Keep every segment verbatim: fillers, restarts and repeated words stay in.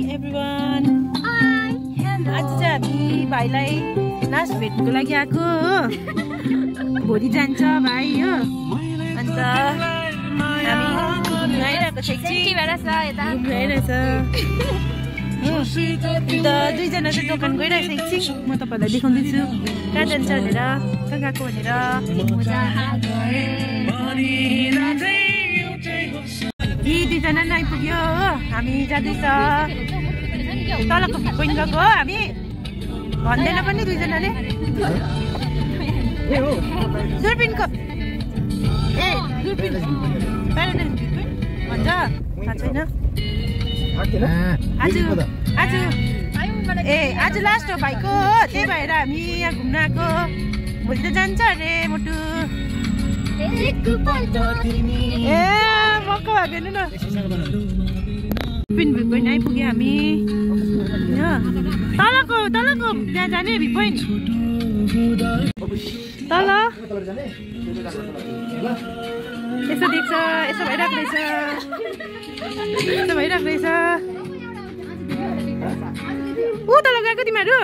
Everyone, आज चाहिँ हामी भाइलाई लास्ट भेट्नुको लागि आएको हो। भोलि जान्छ भाइ हो। अन्त हामी घुम्नु आइरहेको छ, घुम्नु आइरहेछ। अन्त दुईजना चाहिँ दोकान गइरहेछ। एकछिन म तपाईँहरूलाई देखाउँदैछु कहाँ जान्छ भनेर, कहाँ गएको भनेर। यी दुईजना नै आइपुग्यो हो। हामी जाँदैछ तलको भ्यू पोइन्ट गएको हो। हामी भन्दैन पनि दुईजनाले दुर्पिनको ए दुर्पिन प्याराडाइज भ्यू पोइन्ट भन्छ, थाहा छैन। आज आज ए आज लास्ट हो भाइको हो, त्यही भएर हामी यहाँ घुम्न आएको। भोलि त जान्छ अरे मोटु। ए मक्का भएको हेर्नु न, दुर्पिन भ्यू पोइन्ट आइपुग्यो हामी। तलको तलको त्यहाँ जाने भ्यू पोइन्ट तल यसो देख्छ, यसो भइरहेको रहेछ, यसो भइरहेको रहेछ। ऊ तल गएको तिमीहरू?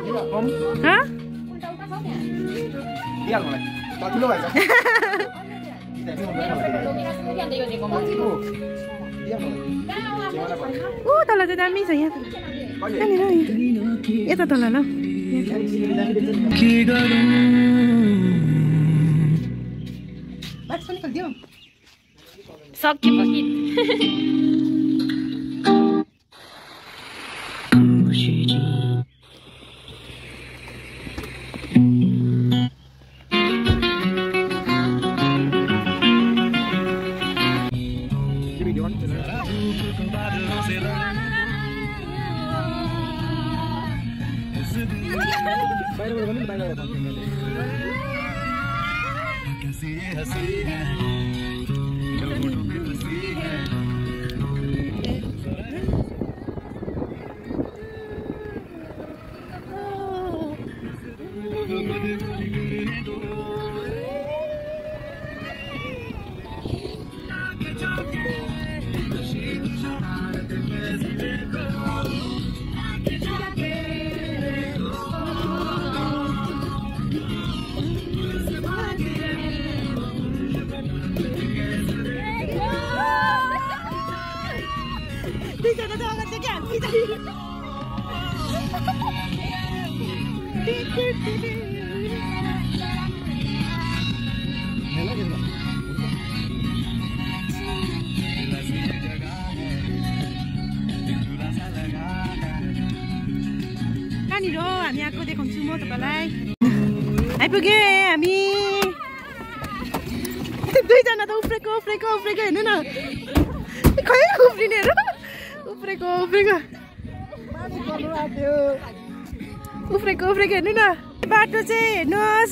ऊ तल चाहिँ दामी छ। यहाँ यता तल ल सक्यो पनि। कहाँनिर हामी आएको देखाउँछु म तपाईँलाई। आइपुग्यो हामी दुईजना त उफ्रेको उफ्रेको उफ्रेको हेर्नु न, खै उफ्रिनेहरू उफ्रेको उफ्रेको उफ्रेको उफ्रेको हेर्नु न। बाटो चाहिँ हेर्नुहोस्।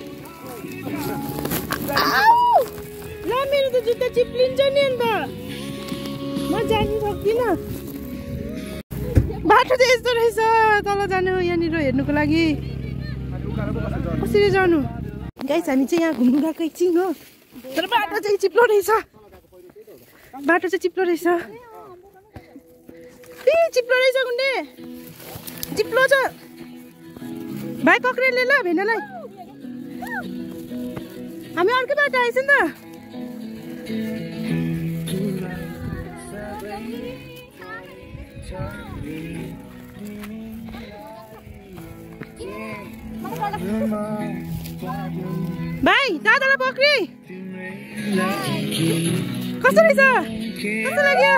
ल मेरो त जुत्ता चिप्लिन्छ नि, अन्त म जानु सक्दिनँ। बाटो चाहिँ यस्तो रहेछ, तल जानु यहाँनिर हेर्नुको लागि। कसरी जानु गाइस? हामी चाहिँ यहाँ घुम्नु गएको एकछिन हो, तर बाटो चाहिँ चिप्लो रहेछ। बाटो चाहिँ चिप्लो रहेछ, ए चिप्लो रहेछ गुन्डे, चिप्लो छ। भाइ पक्रेले ल भेनालाई, हामी अर्कै बाटो आएछ नि त। भाइ दादालाई पक्री, कस्तो रहेछ, कस्तो लाग्यो?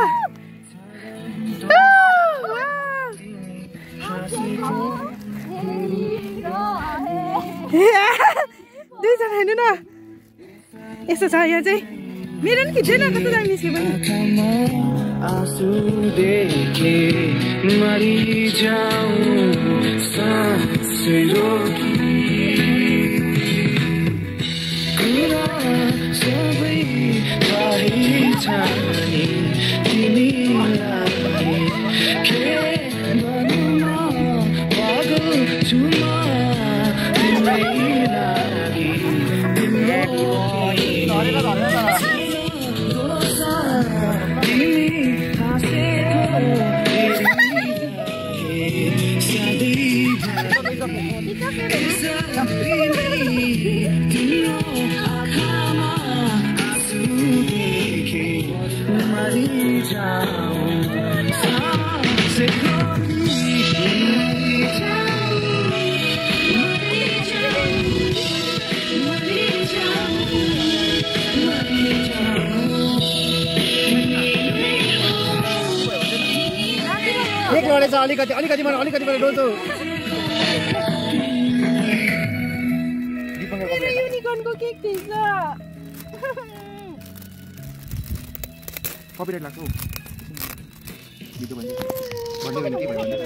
दुईजना हेर्नु न, यस्तो छ यहाँ चाहिँ। मेरो नि खिच्दैन, कस्तो दामी निस्क्यो पनि। आँसु देखे मरि जाऊं सांस रोकी, कुरा सबै थाहै छ नि तिमीलाई, के भन्नु पागल छु म तिम्रै लागि। तिमी हाँसेको केक लडेछ अलिकति अलिकति मलाई अलिकति मलाई डोल्छु युनिकर्नको केक थिएछ कपिराइट लाग्छ हौ भिडियो भन्दै भन्दै भने के भयो भन्दा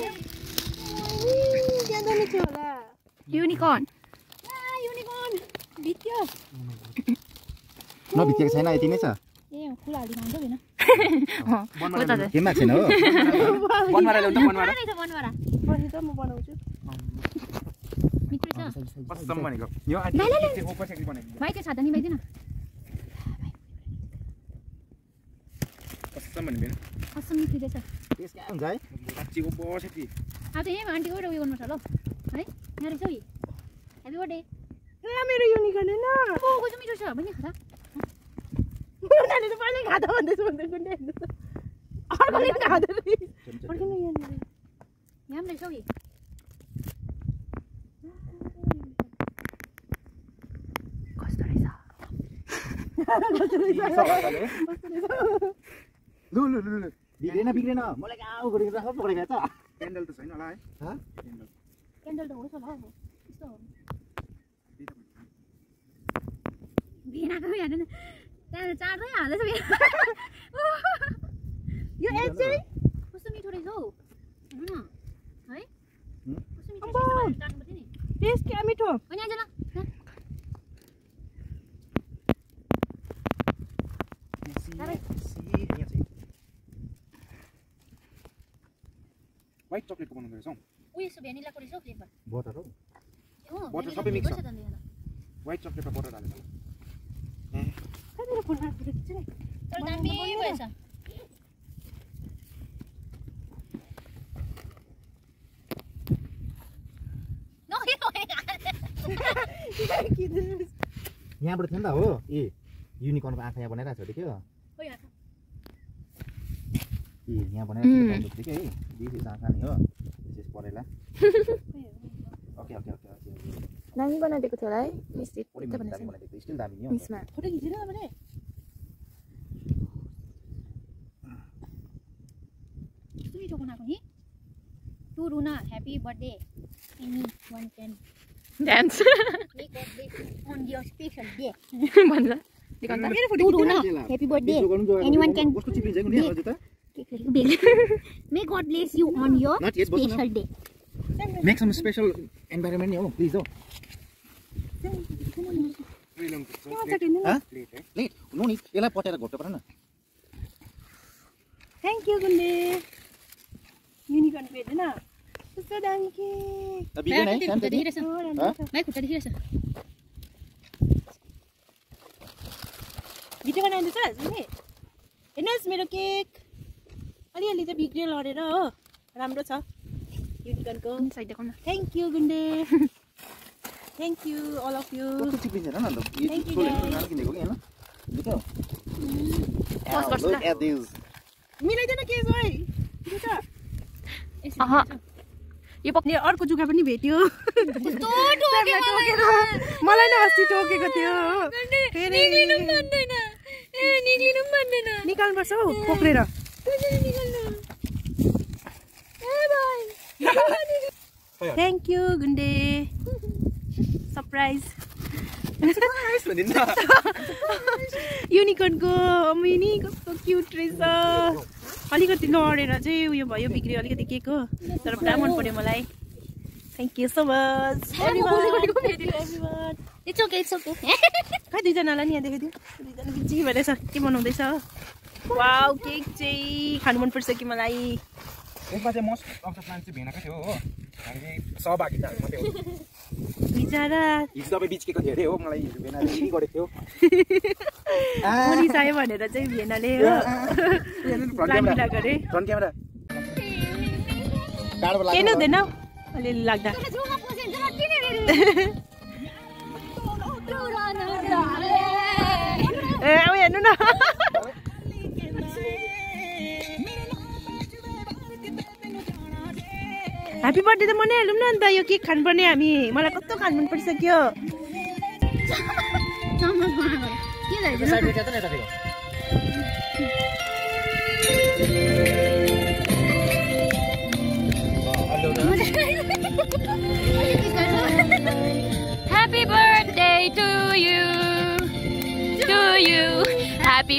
क्या जाने थियो होला युनिकर्न आ युनिकर्न भित्यो नभित्केको छैन यति नै छ ए फुल हाल्दिन हुन्छ हैन के माग छैन हो बनमारा ल्याउ त बनमारा रहेछ बनमारा पछि त म बनाउँछु मिठो छ कसम भनेको यो आदि चाहिँ ओपर सेक्री बनाएको भाइ त्यो छाता निभाइदिन कसम भन्ने बेन कसम मिठो रहेछ त्यस के हुन्छ है साच्चीको बस यति अब त यहाँ आन्टीको उयो गर्नु पर्छ ल है यहाँ रहेछ है ह्यापी बर्थडे ए मेरो युनिकर्न हैन ओ कस्तो मिठो छ बहिनी खा त नानी त पहिल्यै खादा भन्दैछु भन्दै कुन्ने अर्कोले पनि खादा रहेछ अर्कोले यहाँ यहाँ रहेछ है कस्तो रहेछ कस्तो रहेछ लु लु लु बिग्रेन बिग्रेन मलाई गाउँ गरेको राख पक्रेको छ क्यान्डल त छैन होला है ह क्यान्डल क्यान्डल त होस् होला हो यस्तो हो बिनाको हेर्नु त्यहाँ चार्दै हाल्दैछ यो एज चाहिँ कस्तो मिठो रहेछ हौ हेर्नु न है कस्तो मिठो चार्नु पर्छ नि टेस्ट क्या मिठो अनि आज ल व्हाइट चकलेट को बनाउँदै छौ उयो सो भ्यानिला को रहेछ फ्लेभर बटर हो हो बटर सबै मिक्स छ व्हाइट चकलेट र बटर हालेर ए मेरो फोन हाल्नु पर्छ नि तर दामी भएछ नो यहाँबाट थियो नि त हो ए युनिकर्नको आँखा यहाँ बनाइरहेको छ देख्यो हो यहाँ ए यहाँ बनाइरहेको छ देख्यो है दिस आँखा नि हो दिस परेला ओके ओके ओके ओके दामी बनाइदिएको थियो होला है मिस्टेक पुरै दामी बनाइदिएको स्टिल दामी नि हो मिसमा फोटो खिचेन भने मिठो बनाएको नि to Runa happy birthday anyone can dance on your special day भन्छ दिखाउन मेरो फोटो Runa happy birthday anyone can कस्तो चिप्लिन्छ नि यहाँ अझै त may God bless you on your special day make some special environment नि हो प्लिज हो प्लेट नो नि यसलाई पटेर घोप्नु पर्दैन थ्याङ्क यू गुन्डे युनिकर्न भेट्दैन कस्तो दामी केक बिग्रेन है खुट्टा देखिरहेछ भाइ खुट्टा देखिरहेछ भिडियो बनाइदिन्छ हजुरले हेर्नुहोस् मेरो केक अलिअलि चाहिँ बिग्रियो लडेर हो राम्रो छ युनिकर्नको साइड देखाउन थ्याङ्क यू गुन्डे thank you all of you कस्तो चिप्लिन्छ हेर्न न त यो सोले किनेको कि हैन देख्यौ लुक एट दिस मिलाइदेन के है अह यो पक्ने अर्को जुगा पनि भेट्यो मलाई नै अस्ति टोकेको थियो निक्लिनु भन्दैन ए निक्लिनु भन्दैन निकाल्नु पर्छ हौ पक्रेर थ्याङ्क यू गुन्डे सरप्राइज युनिकर्नको मिनी कस्तो क्युट रहेछ अलिकति लडेर चाहिँ उयो भयो बिग्रियो अलिकति केक हो तर पुरा मन पर्यो मलाई thank you so much it's okay it's okay खै दुईजनालाई नि यहाँ देखाइदिउँ दुईजना बिजी भइरहेछ के बनाउँदैछ वाउ केक चाहिँ खानु मनपर्छ कि मलाई यसमा चाहिँ मोस्ट अफ द प्लान चाहिँ भेनाकै थियो हो हामी चाहिँ सहभागिताहरू मात्रै हो बिचारा हिजो तपाईँ बिचकेको थियो अरे हो मलाई भेनाले यही गरेको थियो मरिसायो भनेर चाहिँ भेनाले हो प्लान मिला गरे फ्रन्ट क्यामेरा टाढोबाट केही हुँदैन अलिअलि लाग्दा ए अब हेर्नु न ह्यापी बर्थडे त मनाइहालौँ न अन्त यो केक खानुपर्ने हामी मलाई कस्तो खानु मन परिसक्यो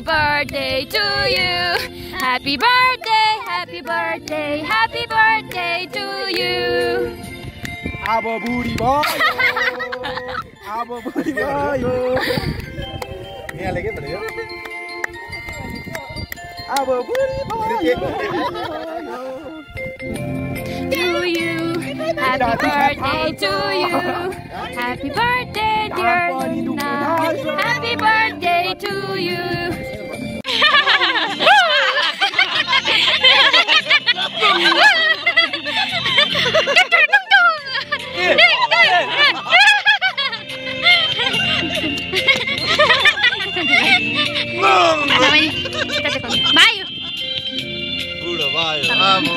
Happy birthday to you. Happy birthday, happy birthday, happy birthday to you. अब बुढी भयो अब बुढी भयो यहाँले के भन्यो अब बुढी भयो To you. Happy birthday to you. Happy birthday, dear Luna. Happy birthday to you. Bayu. बुढो भयो आमो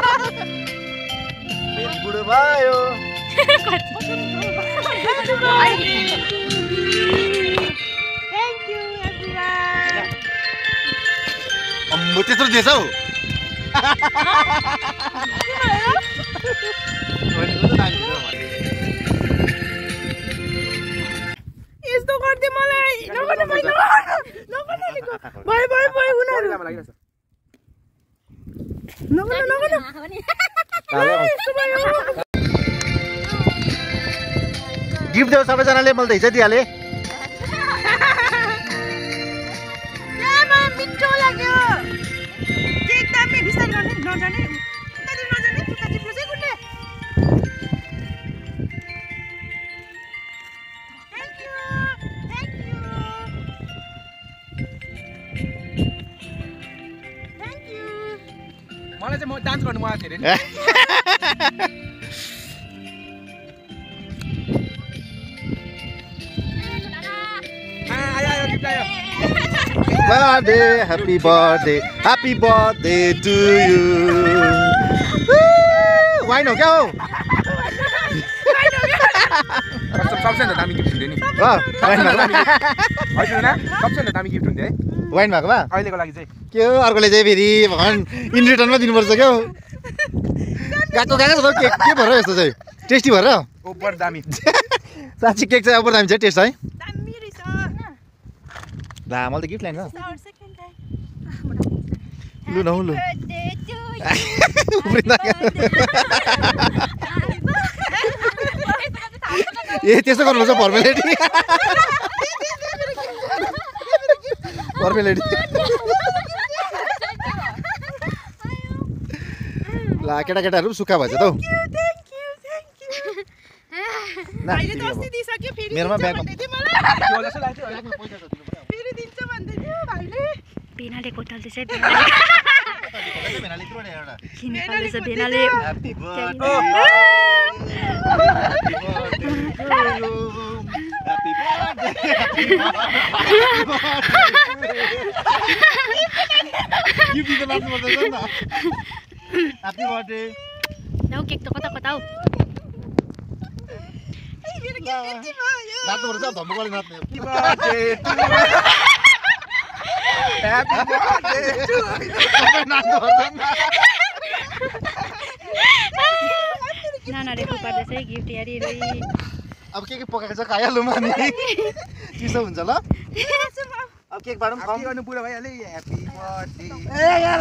फेरि बुढो भयो Thank you, everyone. अम्मो त्यत्रो दिएछ हौ यस्तो गर्दै मलाई नगर्नु भाइ नगर्नु भाइ भाइ भाइ उनीहरू नगर्नु नगर्नु गिफ्ट देऊ सबैजनाले मैले त हिजो दिइहालेँ मिठो लाग्यो केक दामी बिस्तारै गर्ने नजाने उतातिर नजाने उता चिप्लो चाहिँ गुड्ने thank you thank you thank you मलाई चाहिँ म डान्स गर्नु मन थियो अरे birthday, happy birthday, happy birthday to you. Why no go? सबसे दामी गिफ्ट हुँदैन नि वाइन भएको ना सबसे दामी गिफ्ट हुन्छ है वाइन भएको बा अहिलेको लागि चाहिँ के हो अर्कोले चाहिँ फेरि भगवान इन रिटर्नमा दिनुपर्छ के हो गएको गएको के के भएर यस्तो चाहिँ टेस्टी भएर ओभर दामी साँच्चै केक चाहिँ ओभर दामी छ टेस्ट है दामी रहेछ ला मैले त गिफ्ट ल्याइन लु न लु ए त्यस्तो गर्नुपर्छ फर्मेलिटी फर्मेलिटी ला केटा केटाहरू सुक्खा भएछ त हौ मेरोमा ब्याग भेनाले कोटाल्दैछ भेनाले भेनाले जाऊ केक त कता कता हौ नाच्नुपर्छ धम्बुकले नाच्ने नानाले खुपार्दैछ है गिफ्ट यारी अब के के पकाएको छ खाइहालौँ अनि चिसो हुन्छ ल अब केक बाटौँ खाउँ गर्नु पुरा भइहाल्यो ह्यापी बर्थडे ए यहाँ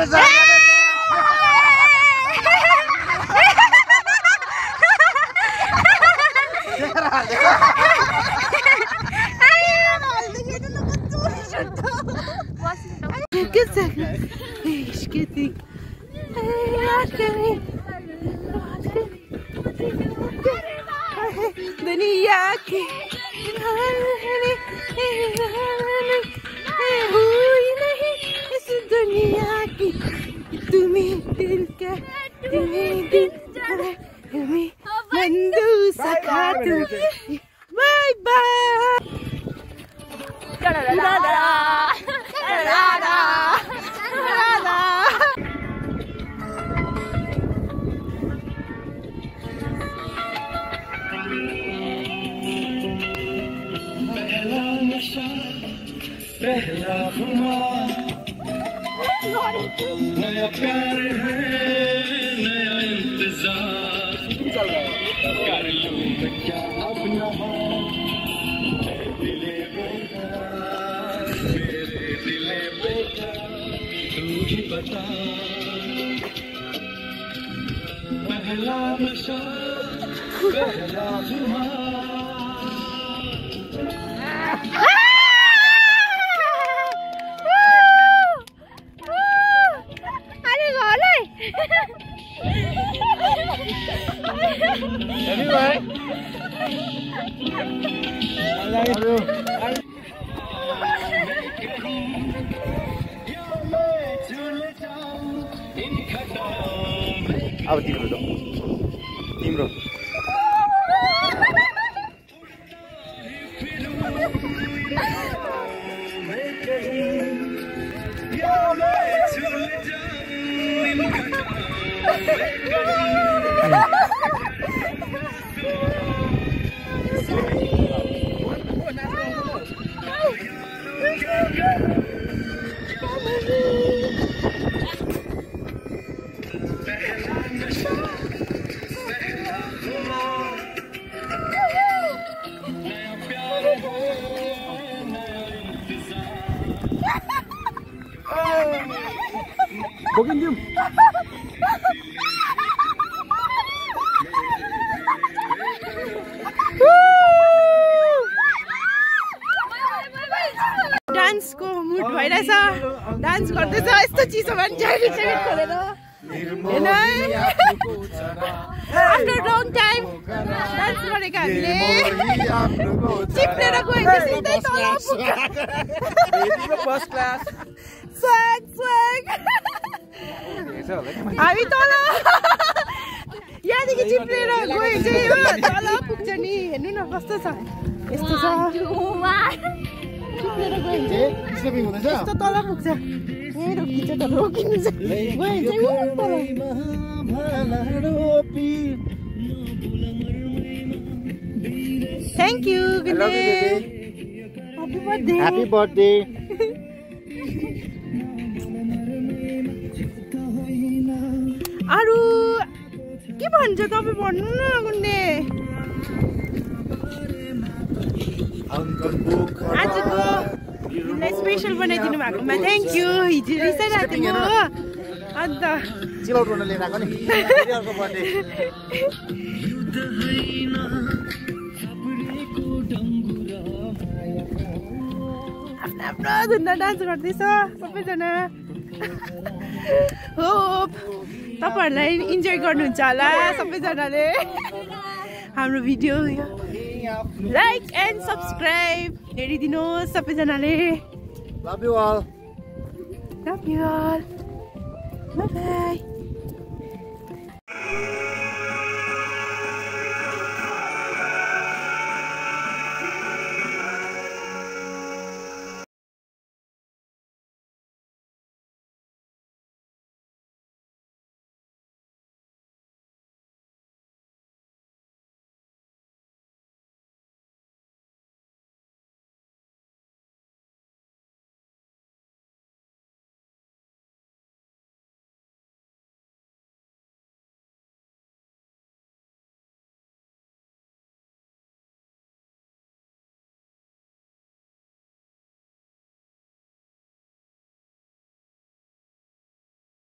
दुनिया की हुई नहीं इस दुनिया की तुम्हें दिल का तुम्हें दिल तुम्हें मंदू सखा तू बाय बाय पहला खुमार नया प्यार है नया इंतजार कर लूं मैं क्या अपना दिले बेकार मेरे दिले बता पहला नशा पहला धुआं अब तिम्रो दो तिम्रो Bogin diam. डान्स को मुड भइरहेछ डान्स गर्दैछ यस्तो चिसो भने जहिले चाहिँ खोलेर हैन आफ्टर लङ टाइम डान्स गरेको हामीले चिप्लेर गयो सिधै तल फर्स्ट क्लास स्वाग स्वाग हामी तल यहाँदेखि चिप्लेर गयो चाहिँ हो तल पुग्छ नि हेर्नु न कस्तो छ यस्तो छ चिप्लेर गयो चाहिँ स्लिपिङ हुँदैछ यस्तो तल पुग्छ ए रोकिन्छ त रोकिन्छ गयो चाहिँ हो तल thank you good day happy birthday happy birthday अरू के भन्छ तपाईँ भन्नु न गुन्डे आजको दिनलाई स्पेसल बनाइदिनु भएकोमा थ्याङ्क यू हिजो रिसाइरहेको थिएँ म हो अन्त चिलआउट गर्न लिएर आएको नि अर्को बर्थडे आफ्नो आफ्नो धुनमा डान्स गर्दैछ सबैजना होप तपाईँहरूलाई इन्जोय गर्नुहुन्छ होला सबैजनाले हाम्रो भिडियो लाइक एन्ड सब्सक्राइब हेरिदिनुहोस् सबैजनाले love you all love you all bye by